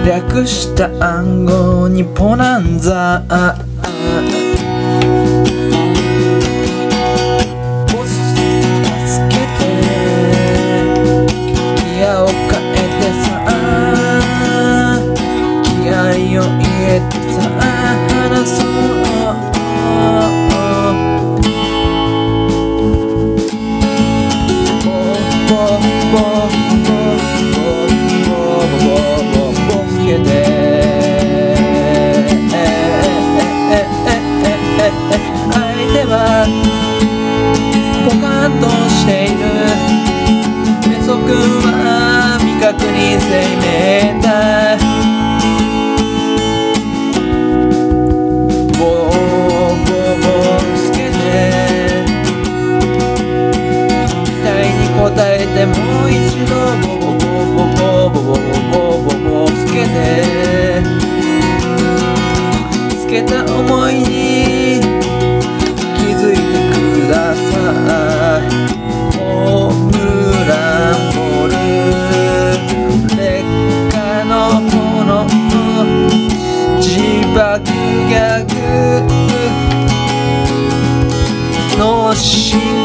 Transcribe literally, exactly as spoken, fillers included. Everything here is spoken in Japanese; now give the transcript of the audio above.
略した暗号にポナンザボス助けてギアを変えてさ気合を入れてさ話そうボボボボボつけて相手はポカンとしているメソ君は未確認生命体ボボボつけて期待に応えてもう一度ボボボボボボボボボボつけてつけた思いに気づいてくださいホームランボール劣化のもの自爆ギャグのし